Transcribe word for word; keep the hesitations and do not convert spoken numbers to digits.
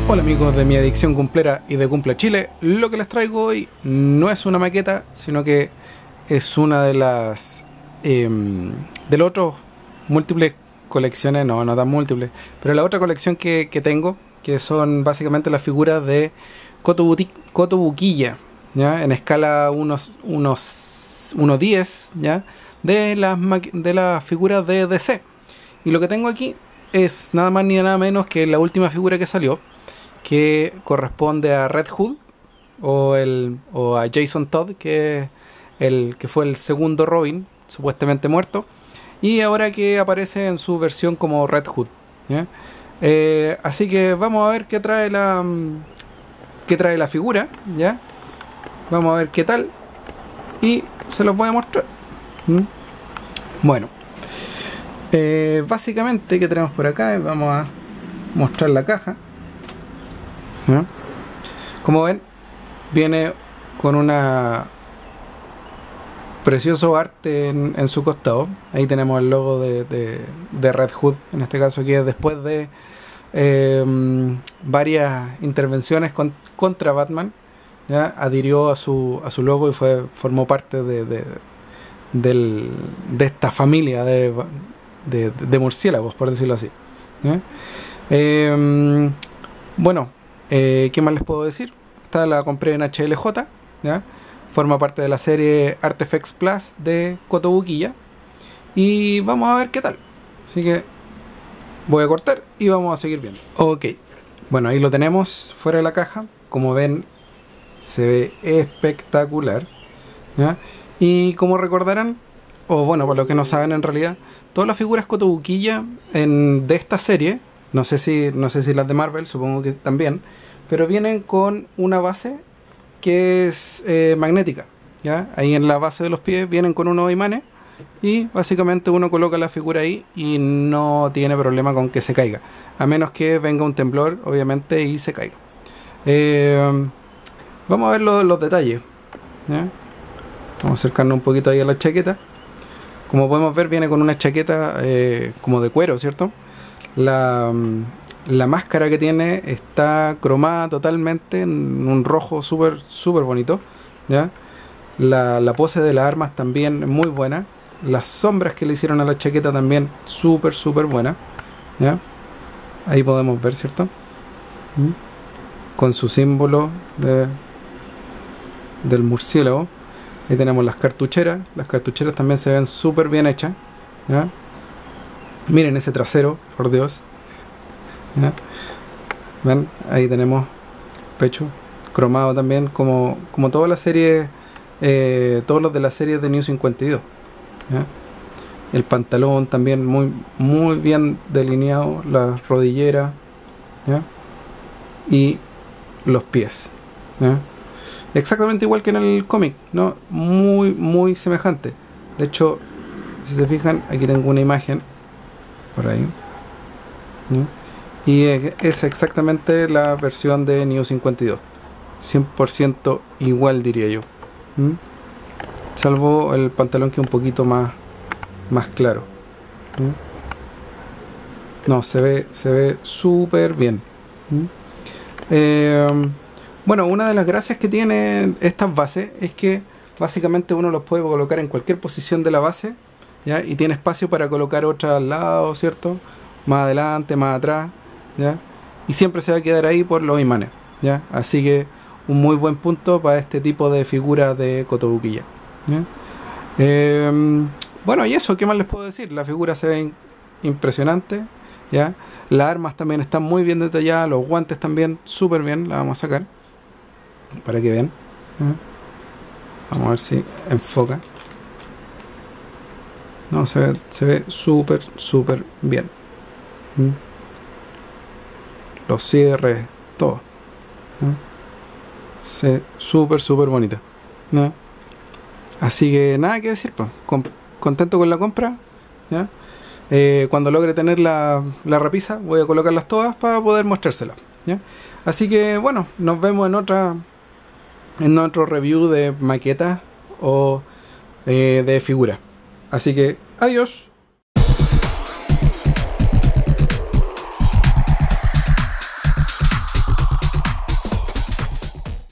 Hola amigos de Mi Adicción Cumplera y de Cumple Chile. Lo que les traigo hoy no es una maqueta, sino que es una de las eh, de los otros múltiples colecciones, no, no tan múltiples, pero la otra colección que, que tengo, que son básicamente las figuras de Kotobukiya, ¿ya? En escala uno punto diez, ¿ya? De las, de las figuras de D C. Y lo que tengo aquí es nada más ni nada menos que la última figura que salió, que corresponde a Red Hood o, el, o a Jason Todd, que, el, que fue el segundo Robin, supuestamente muerto, y ahora que aparece en su versión como Red Hood, ¿ya? Eh, así que vamos a ver qué trae la qué trae la figura, ¿ya? Vamos a ver qué tal y se los voy a mostrar. ¿Mm? Bueno, eh, básicamente, ¿qué tenemos por acá? Vamos a mostrar la caja. ¿No? Como ven, viene con una precioso arte en, en su costado. Ahí tenemos el logo de, de, de Red Hood, en este caso, que es después de eh, varias intervenciones con, contra Batman, ¿ya? Adhirió a su, a su logo y fue, formó parte de, de, del, de esta familia de, de, de murciélagos, por decirlo así, ¿ya? Eh, bueno, Eh, ¿qué más les puedo decir? Esta la compré en H L J, ¿ya? Forma parte de la serie Artifacts Plus de Kotobukiya. Y vamos a ver qué tal. Así que voy a cortar y vamos a seguir viendo. Ok, bueno, ahí lo tenemos fuera de la caja. Como ven, se ve espectacular, ¿ya? Y como recordarán, o bueno, para los que no saben en realidad, todas las figuras Kotobukiya en, de esta serie, no sé si no sé si las de Marvel, supongo que también, pero vienen con una base que es eh, magnética, ¿ya? Ahí en la base de los pies vienen con unos imanes y básicamente uno coloca la figura ahí y no tiene problema con que se caiga, a menos que venga un temblor, obviamente, y se caiga. Eh, vamos a ver los, los detalles, ¿ya? Vamos a acercarnos un poquito ahí a la chaqueta. Como podemos ver, viene con una chaqueta eh, como de cuero, ¿cierto? La, la máscara que tiene está cromada totalmente en un rojo súper súper bonito, ¿ya? La, la pose de las armas también muy buena. Las sombras que le hicieron a la chaqueta también súper súper buena, ¿ya? Ahí podemos ver, ¿cierto? ¿Mm? Con su símbolo de, del murciélago. Ahí tenemos las cartucheras. Las cartucheras también se ven súper bien hechas, ¿ya? Miren ese trasero, por Dios, ¿ya? ¿Ven? Ahí tenemos pecho cromado también, como, como toda la serie, eh, todos los de la serie de New cincuenta y dos, ¿ya? El pantalón también muy, muy bien delineado, la rodillera, ¿ya? Y los pies, ¿ya? Exactamente igual que en el cómic, ¿no? Muy, muy semejante. De hecho, si se fijan, aquí tengo una imagen por ahí, ¿no? Y es exactamente la versión de New cincuenta y dos, cien por ciento igual, diría yo, ¿Mm? Salvo el pantalón, que es un poquito más más claro, ¿Mm? No, se ve se ve súper bien, ¿Mm? eh, bueno, una de las gracias que tienen estas bases es que básicamente uno los puede colocar en cualquier posición de la base, ¿ya? Y tiene espacio para colocar otra al lado, ¿cierto? Más adelante, más atrás, ¿ya? Y siempre se va a quedar ahí por los imanes, ¿ya? Así que un muy buen punto para este tipo de figuras de Kotobukiya, ¿ya? Eh, bueno, y eso, ¿qué más les puedo decir? La figura se ve impresionante, ¿ya? Las armas también están muy bien detalladas, los guantes también súper bien. La vamos a sacar para que vean, ¿ya? Vamos a ver si enfoca. No, se ve, se ve súper, súper bien. ¿Mm? Los cierres, todo. ¿Mm? Se ve súper, súper bonita, ¿no? Así que nada que decir, pues. Con, contento con la compra, ¿ya? Eh, cuando logre tener la, la repisa, voy a colocarlas todas para poder mostrárselas, ¿ya? Así que bueno, nos vemos en otra en otro review de maquetas o eh, de figuras. Así que adiós.